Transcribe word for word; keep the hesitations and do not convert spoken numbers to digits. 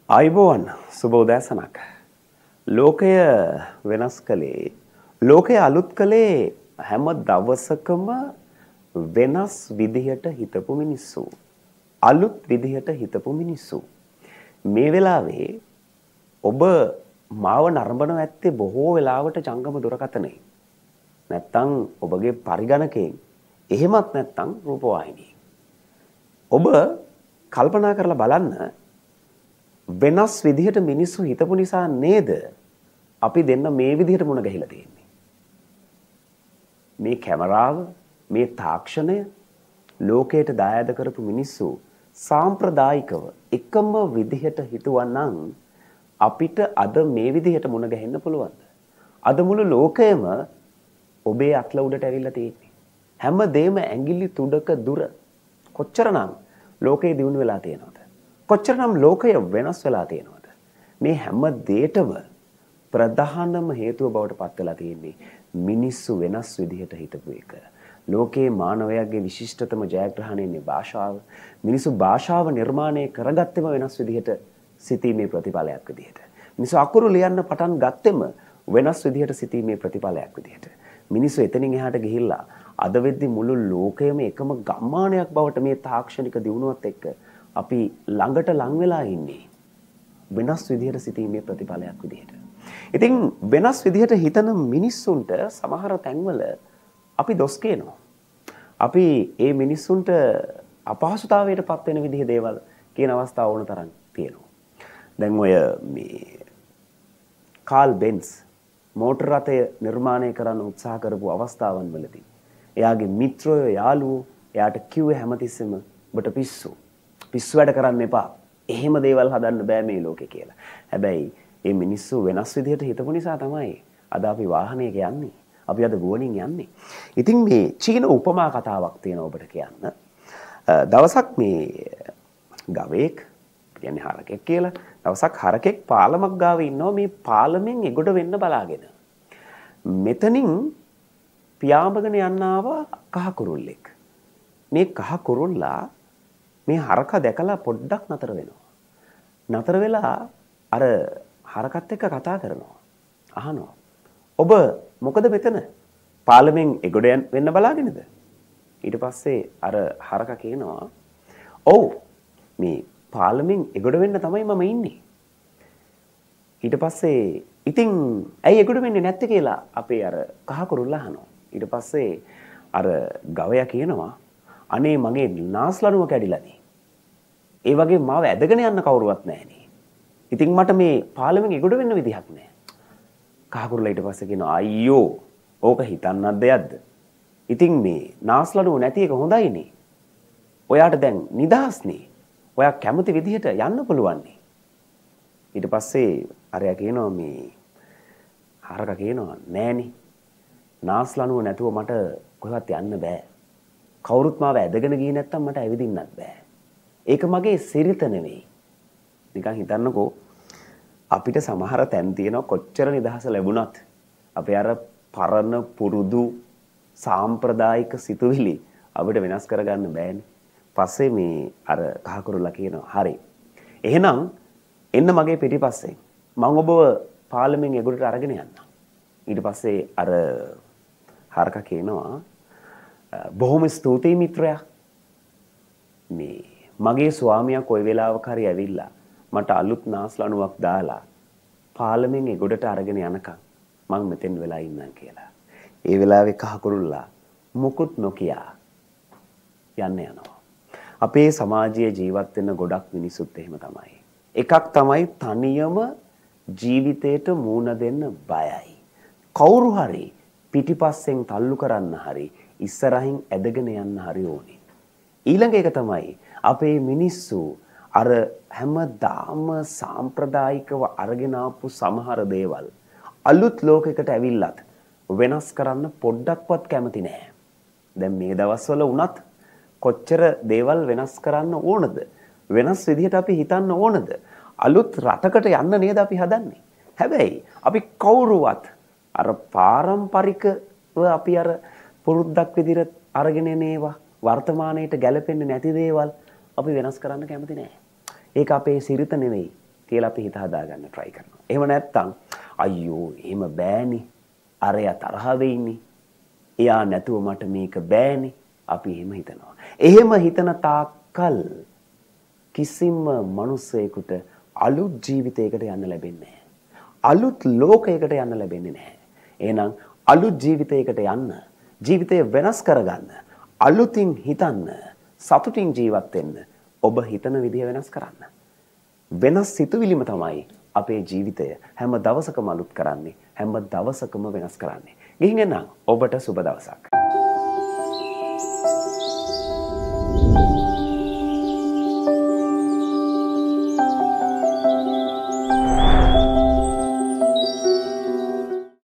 ආයුබෝවන් සුබ උදෑසනක්. ලෝකය වෙනස් කළේ ලෝකය අලුත් කළේ හැම දවසකම වෙනස් විදිහට හිතපු මිනිස්සු. අලුත් විදිහට හිතපු මිනිස්සු. මේ වෙලාවේ ඔබ මාව නරඹන ඇත්තේ බොහෝ වෙලාවට ජංගම දුරකථනයේ. නැත්තම් ඔබගේ පරිගණකයෙන්. එහෙමත් නැත්තම් රූපවාහිනියෙන්. ඔබ කල්පනා කරලා බලන්න වෙනස් විදිහට මිනිස්සු හිතපු නිසා නේද අපි දෙන්න මේ විදිහට මුණ ගැහිලා තියෙන්නේ. මේ කැමරාව, මේ තාක්ෂණය ලෝකයට දායාද කරපු මිනිස්සු සාම්ප්‍රදායිකව එකම විදිහට හිතුවනම් අපිට අද මේ විදිහට මුණ ගැහෙන්න පුළුවන්ද? අද මුළු ලෝකයම ඔබේ අත්ල උඩට ඇවිල්ලා තියෙන්නේ. හැමදේම ඇඟිලි තුඩක දුර. කොච්චරනම් ලෝකේ දියුණු වෙලා තියෙනවද? කොච්චරනම් ලෝකය වෙනස් වෙලා තියෙනවද? මේ හැම දෙයකම ප්‍රධානම හේතුව බවට පත් වෙලා තියෙන්නේ මිනිස්සු වෙනස් විදිහට හිතපු එක. ලෝකයේ මානවයාගේ විශිෂ්ටතම ජයග්‍රහණයනේ භාෂාව. මිනිස්සු භාෂාව නිර්මාණය කරගත්තෙම වෙනස් විදිහට සිතීමේ ප්‍රතිඵලයක් විදිහට. මිනිස්සු අකුරු ලියන්න පටන් ගත්තෙම වෙනස් විදිහට සිතීමේ ප්‍රතිඵලයක් විදිහට. මිනිස්සු එතනින් එහාට ගිහිල්ලා අද වෙද්දි මුළු ලෝකයම එකම ගම්මානයක් බවට මේ තාක්ෂණික දියුණුවත් එක්ක අපි ළඟට ලං වෙලා ඉන්නේ වෙනස් විදිහට සිටීමේ ප්‍රතිඵලයක් විදිහට. ඉතින් වෙනස් විදිහට හිතන මිනිස්සුන්ට සමහර තැන්වල අපි දොස් කියනවා. අපි ඒ මිනිස්සුන්ට අපහසුතාවයට පත් වෙන විදිහේ දේවල් කියන අවස්ථා ඕන තරම් තියෙනවා. දැන් ඔය මේ කාල් බෙන්ස් මෝටර රථය නිර්මාණය කරන්න උත්සාහ කරපු අවස්ථාවන් වලදී එයාගේ මිත්‍රයෝ යාළුවෝ එයාට කිව්වේ හැමතිස්සෙම ඔබට පිස්සු පිස්සු වැඩ කරන්න එපා. එහෙම දේවල් හදන්න බෑ මේ ලෝකේ කියලා. හැබැයි මේ මිනිස්සු වෙනස් විදිහට හිතපු නිසා තමයි අද අපි වාහනයක යන්නේ. අපි අද ගුවනින් යන්නේ. ඉතින් මේ චීන උපමා කතාවක් තියෙනවා ඔබට කියන්න. දවසක් මේ ගවයෙක් කියන්නේ හරකෙක් කියලා. දවසක් හරකෙක් පාලමක් ගාව ඉන්නවා මේ පාලමෙන් එගොඩ වෙන්න බලාගෙන. මෙතනින් පියාඹගෙන යන්න ආවා කහ කුරුල්ලෙක්. මේ කහ කුරුල්ලා මේ හරකා දැකලා පොඩ්ඩක් නතර වෙනවා. නතර වෙලා අර හරකත් එක්ක කතා කරනවා. අහනවා. ඔබ මොකද මෙතන? පාලමෙන් එගොඩ වෙන්න බලාගෙනද? ඊට පස්සේ අර හරකා කියනවා ඔව් මේ පාලමෙන් එගොඩ වෙන්න තමයි මම ඉන්නේ. ඊට පස්සේ ඉතින් ඇයි එගොඩ වෙන්නේ නැත්තේ කියලා අපේ අර කහ කුරුල්ලා අහනවා. ඊට පස්සේ අර ගවයා කියනවා අනේ මගේ නාස්ලනුව කැඩිලානේ. ඒ වගේ මාව ඇදගෙන යන්න කවුරුවත් නැහනේ. ඉතින් මට මේ පාලමෙන් එගොඩ වෙන්න විදිහක් නැහැ. කහ කුරුල්ලා ඊට පස්සේ කියනවා අයියෝ ඕක හිතන්නත් දෙයක්ද? ඉතින් මේ නාස්ලනුව නැති එක හොඳයිනේ. ඔයාට දැන් නිදහස්නේ. ඔයා කැමති විදිහට යන්න පුළුවන්නේ. ඊට පස්සේ අරයා කියනවා මේ හරකා කියනවා නෑනේ. නාස්ලනුව නැතුව මට කොහෙවත් යන්න බෑ. කවුරුත් මාව ඇදගෙන ගියේ නැත්තම් මට ඇවිදින්නත් බෑ. ඒක මගේ සිරිත නෙවෙයි. නිකන් හිතන්නකෝ අපිට සමහර තැන් තියෙනවා කොච්චර නිදහස ලැබුණත් අපේ අර පරණ පුරුදු සාම්ප්‍රදායික සිතුවිලි අපිට වෙනස් කරගන්න බෑනේ. පස්සේ මේ අර කහකුරුල්ලා කියනවා හරි. එහෙනම් එන්න මගේ පිටිපස්සේ. මම ඔබව පාලමෙන් එගොඩට අරගෙන යන්නම්. ඊට පස්සේ අර හරකා කියනවා බොහොම ස්තුතියි මිත්‍රයා. මේ මගේ ස්වාමියා කොයි වෙලාවක හරි ඇවිල්ලා මට අලුත් නාස්ලනුවක් දාලා පාලමෙන් එගොඩට අරගෙන යනකම් මම මෙතෙන් වෙලා ඉන්නම් කියලා. ඒ වෙලාවේ කහකුරුල්ලා මුකුත් නොකිය යන්න යනවා. අපේ සමාජයේ ජීවත් වෙන ගොඩක් මිනිසුත් එහෙම තමයි. එකක් තමයි තනියම ජීවිතේට මූණ දෙන්න බයයි. කවුරු හරි පිටිපස්සෙන් තල්ලු කරන්න හරි ඉස්සරහින් ඇදගෙන යන්න හරි ඕනේ. ඊළඟ එක තමයි අපේ මිනිස්සු අර හැමදාම සාම්ප්‍රදායිකව අරගෙන ආපු සමහර දේවල් අලුත් ලෝකයකට ඇවිල්ලත් වෙනස් කරන්න පොඩ්ඩක්වත් කැමති නැහැ. දැන් මේ දවස්වල වුණත් කොච්චර දේවල් වෙනස් කරන්න ඕනද? වෙනස් විදිහට අපි හිතන්න ඕනද? අලුත් රටකට යන්න නේද අපි හදන්නේ. හැබැයි අපි කවුරුවත් අර පාරම්පරිකව අපි අර පුරුද්දක් විදිහට අරගෙන එනේවා වර්තමානයේට ගැලපෙන්නේ නැති දේවල් අපි වෙනස් කරන්න කැමති නැහැ. ඒක අපේ සිරිත නෙවෙයි. කියලා අපි හිත හදාගන්න try කරනවා. එහෙම නැත්නම් අයියෝ එහෙම බෑනේ. අරයා තරහ වෙයිනේ. එයා නැතුව මට මේක බෑනේ. අපි එහෙම හිතනවා. එහෙම හිතන තාක්කල් කිසිම මිනිසෙකුට අලුත් ජීවිතයකට යන්න ලැබෙන්නේ නැහැ. අලුත් ලෝකයකට යන්න ලැබෙන්නේ නැහැ. එහෙනම් අලුත් ජීවිතයකට යන්න, ජීවිතය වෙනස් කරගන්න, අලුතින් හිතන්න, සතුටින් ජීවත් වෙන්න ඔබ හිතන විදිය වෙනස් කරන්න. වෙනස් සිතුවිලිම තමයි අපේ ජීවිතය හැම දවසකම අලුත් කරන්නේ, හැම දවසකම වෙනස් කරන්නේ. ගිහින් එන්න ඔබට සුබ දවසක්.